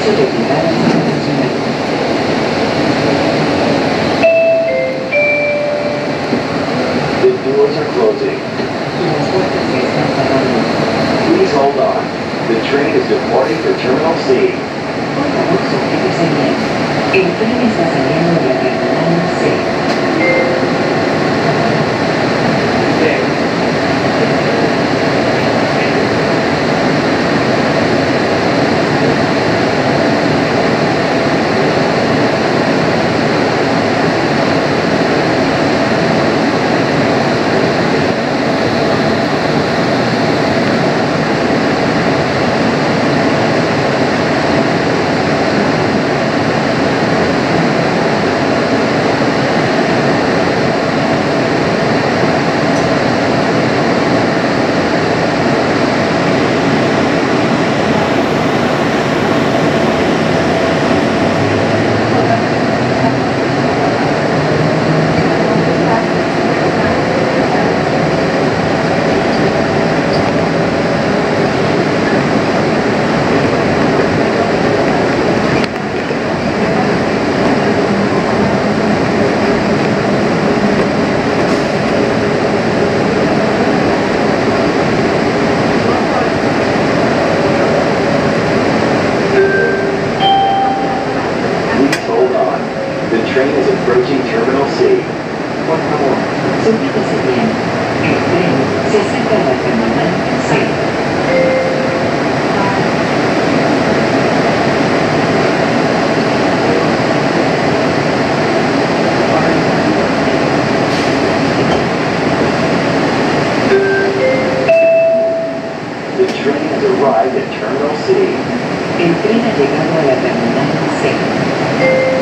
servicio de llegadas internacional. The doors are closing. Las puertas se están cerrando. Please hold on. The train is departing for Terminal C. Por favor, sujétese bien. El tren está saliendo de la terminal C. Approaching Terminal C. Por favor, sujétese bien. El tren se acerca a la terminal C. The train has arrived at Terminal C. El tren ha llegado a la terminal C.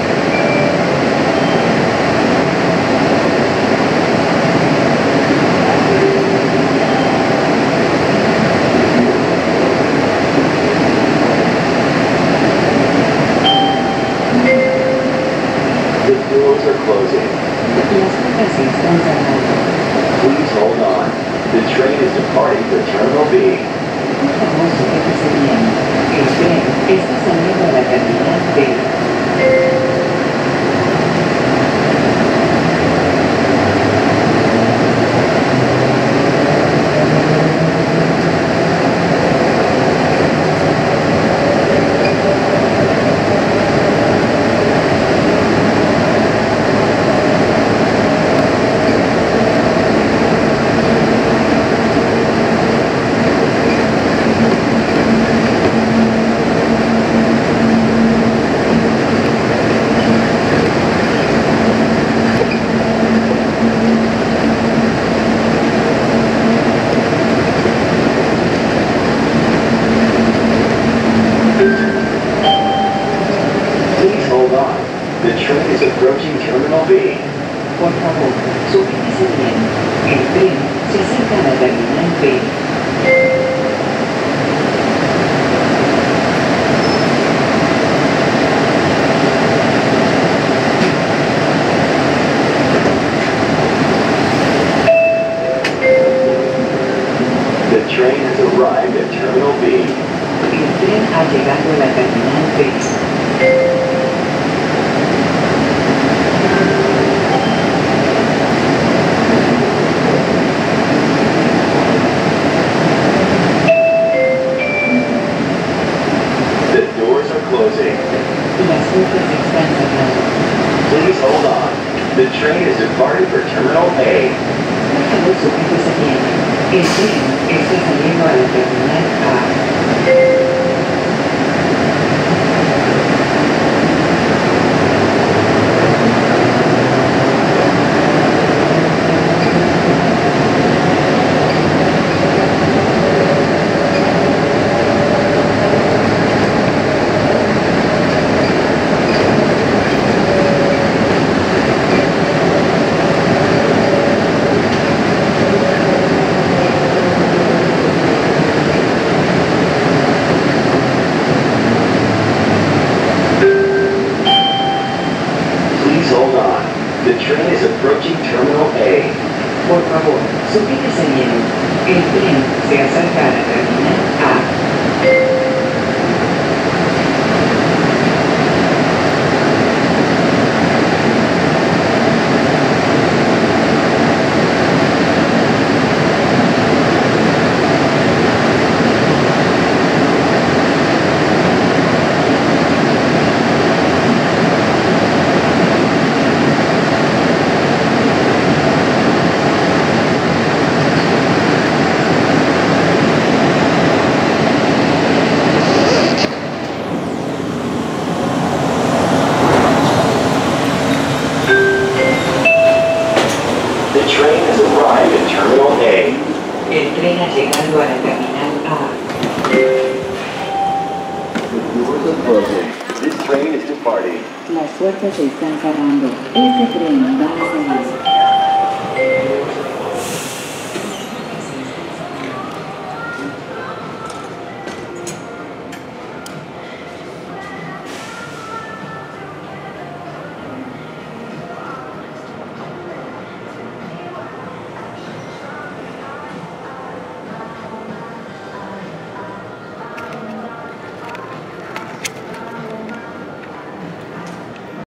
The doors are closing. Las puertas se están cerrando. Please hold on. The train is departing for Terminal B. Por favor, sujétese bien. El tren está saliendo a la terminal B. Please hold on. The train is approaching Terminal B. Por favor, sujétese bien. El tren se acerca a la terminal B. The train has arrived at Terminal B. El tren ha llegado a la terminal B. The doors are closing. Las puertas se están cerrando. Please hold on. The train is departing for Terminal A. Por favor, sujétese bien. El tren está saliendo a la terminal A. The train is approaching Terminal A. Por favor, sujétese bien. El tren se acerca a la terminal A. pasando a la terminal A. The doors are closing. This train is departing. Las puertas se están cerrando. Este tren va a salir.